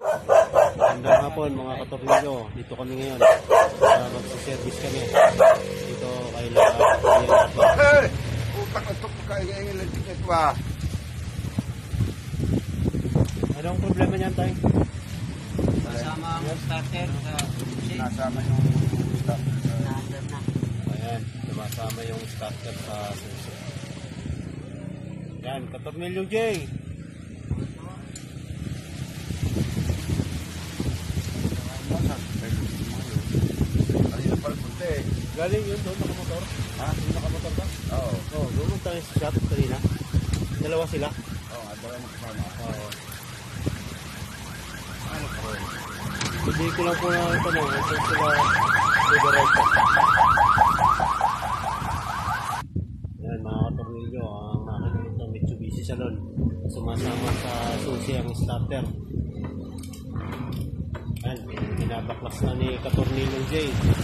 Magandang hapon mga katornilyo. Dito kami ngayon. Magsiservice kami. Dito kay Hey! Utak na ito pagkaingin lang dito ba? Anong problema niyan tayo? Kasama ang starter sa susi. Nasama yung starter sa... Naandar na. Ayan, sumasama yung starter sa susi. Yan, katornilyo J. Galing yun doon, nakamotor. Ha? Yung nakamotor ba? Oo. Oo, doon tayo sa shop kanina. Dalawa sila. Oo, dalawa makasama. Oo. Hindi ko lang po na tanong, ito sila liberate. Yan mga katornilyo, ang makikita nito Mitsubishi Salon. Sumasama sa susi ang starter. Yan, binabaklas na ni katornilyo J.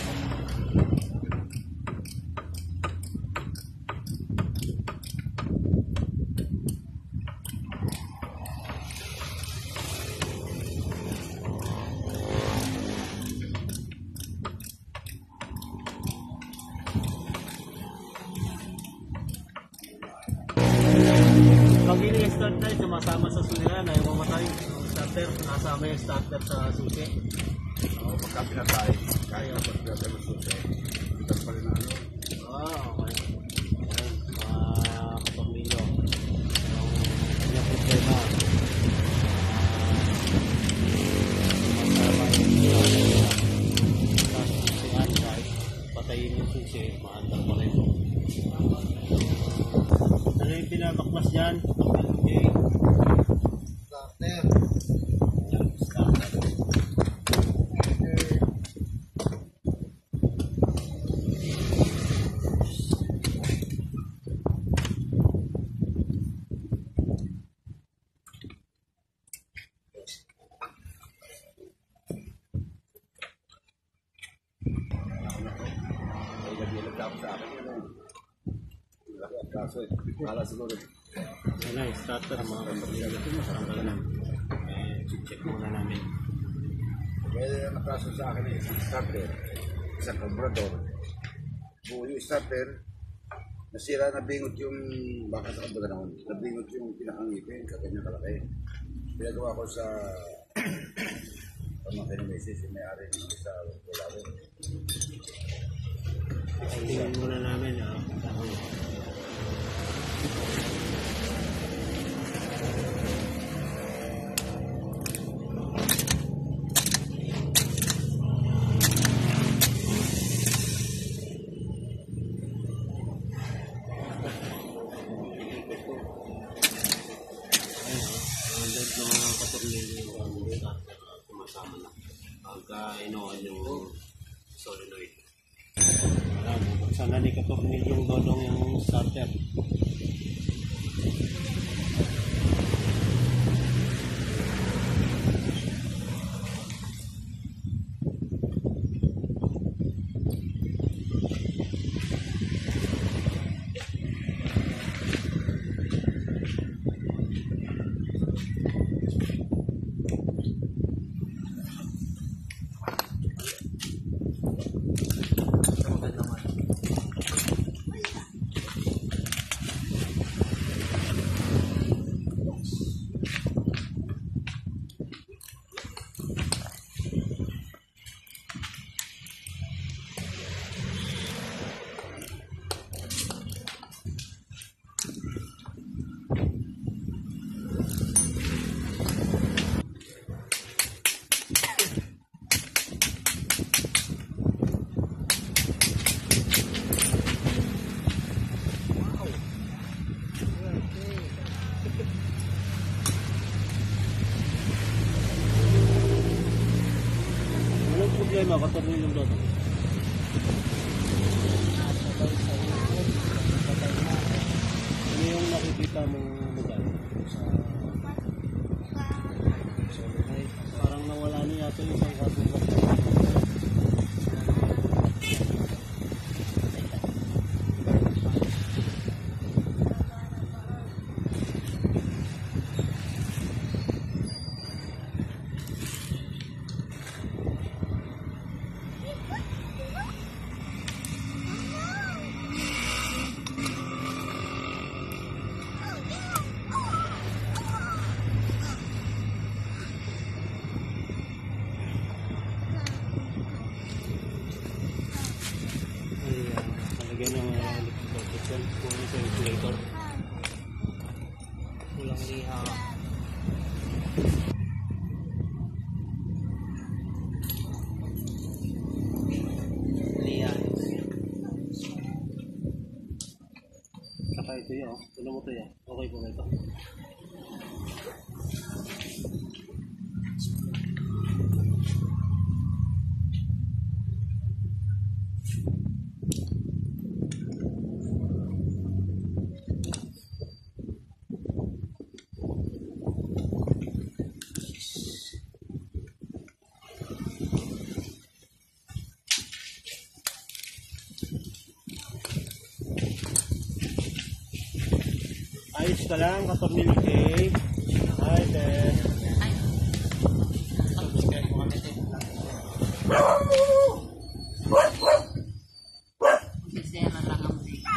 Pag ini-start na, sumasama sa sulihan, ayaw mamatay. Yung starter, nasama yung starter sa susi. Oo, pagka pinatay, kaya na pagka ng susi. Itas pa rin na ano. Okay. Ayan, mga katornilyo. Yung kanyang problema. Sumasama yung sa susihan, kahit patayin yung susi, maandar pa rin. Ano yung pinabaklas dyan? Okay. Starter. Yan, starter. Ay, nag-ilag ako sa akin yun eh. Laki ang kaso eh. Kala siguro. Yan na, starter mga katornilyo. Tanggal na. Check muna namin. Kaya nakaso sa akin eh, isang starter, isang carburetor. Buo yung starter, nasira, nabingot yung baka sa kabila naman. Nabingot yung pinakangipin, kakanya kalaki. Pinagawa ko sa pamangkin ng meses, yung may-ari ng isa wala rin. Tingnan muna namin. Andad ng mga katornilyo yung starter sumasama na. Pagka inuwan yung solenoid. Ayan, buksan na ni katornilyo yung dodong yung starter. Anong problema katornilyo yung dodong? Ano yung nakikita mong lugar? Parang nawala na yata yung isang kasulat. ventilator. Kulang liha. Liha. Saka ito yun, oh. Tulo mo ito yan. Okay po na ito. Ayos ka lang, katornil Kay. Hi, Ben. Subscribe mo kami din. Sisira lang ang musika.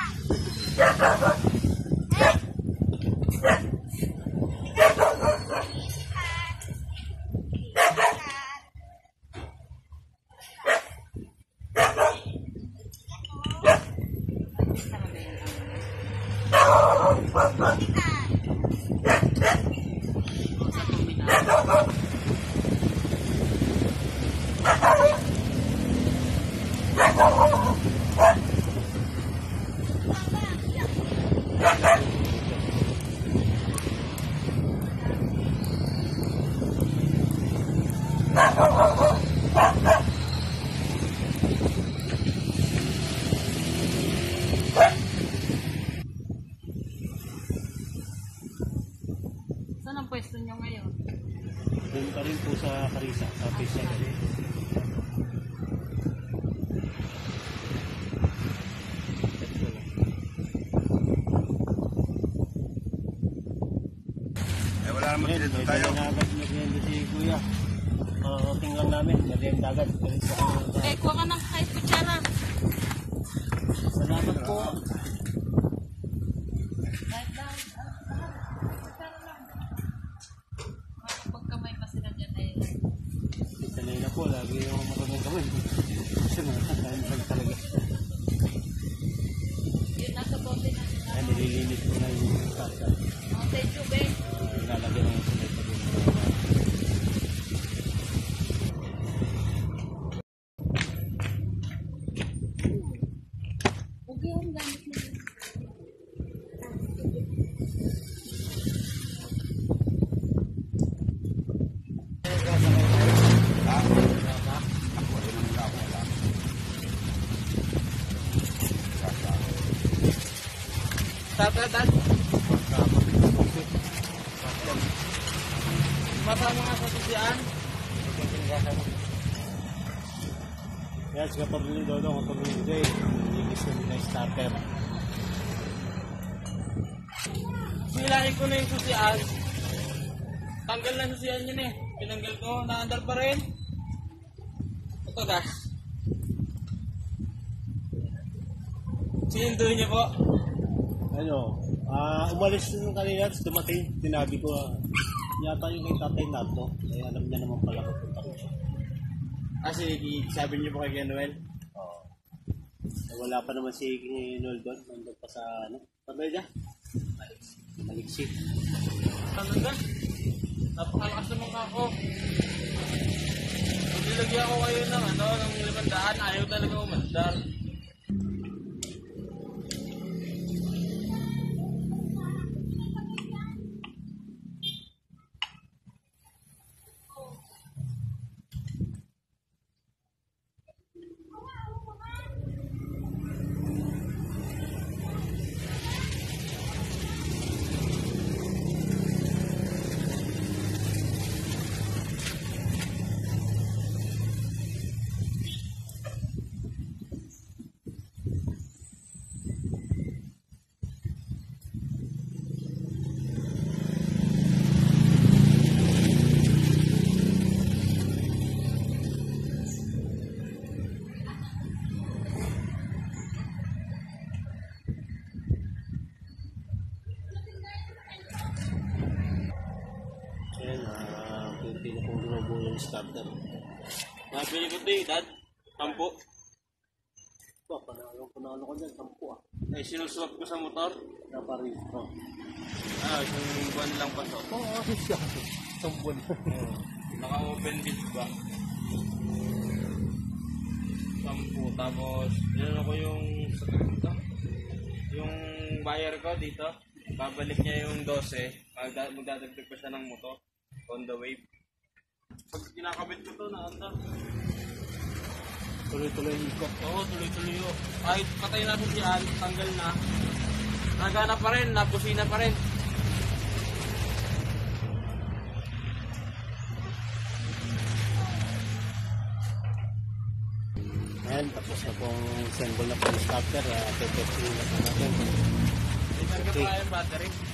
Saan ang pwesto nyo ngayon? Doon pa rin po sa Carissa, sa Phase 7. Eh, wala naman Ngayon, dito may tayo. dala na agad merienda si Kuya. Makakating lang namin, merienda agad. Eh, kuha ka ng kahit kutsara. Salamat po. Kahit lang. Kutsara lang. Pagkamay pa sila dyan eh. Sanay na po, lagi yung marunong gawin. Kasi nakakain pa talaga. Yun, nasa bote na sila. Ay, nililinis ko na yung kasa. Mountain Tube eh. Lalagyan ng sunay pa din. Huwag yung gamit mo. Tatadan. Masama nga sa susian. Yan, si Katornil Dodong, Katornil Jay. Nilinis na nila yung starter. Nilahin ko na yung susian. Tanggal na susian yun eh. Pinanggal ko, naandar pa rin. Ito gas. Sinunduin niyo po. Ano, umalis nung kanina, tapos dumating, sinabi ko, yata yung kay Tatay Nato, eh alam niya naman pala pupunta ko siya. Kasi sabi niyo po kay Noel. Oo. Eh, wala pa naman si King Noel doon, nandun pa sa, ano, sabay niya? Maliksik. Ano ka? Napakalakas naman ako. Pag nilagyan ko kayo ng ano, ng 500, ayaw talaga umandar. yung starter. Nabili ko ito eh, Dad. 10. Panalo ko dyan, 10 ah. Ay, sinuswap ko sa motor. Naparehistro. Isang buwan lang pa to. Oo, siya. Tumbon. Naka-open bid ba? 10. Tapos, yun ako yung yung buyer ko dito. Babalik niya yung 12. Magdadagdag pa siya ng motor. On the wave. Pag kinakabit ko to, naandar. Tuloy-tuloy ikot. Oo, tuloy-tuloy yun. Kahit patay na siyan, tanggal na. Nagana pa rin, nabusina pa rin. Ayan, tapos na pong symbol na pong starter. Tetesting na po natin. May karga pa yung battery.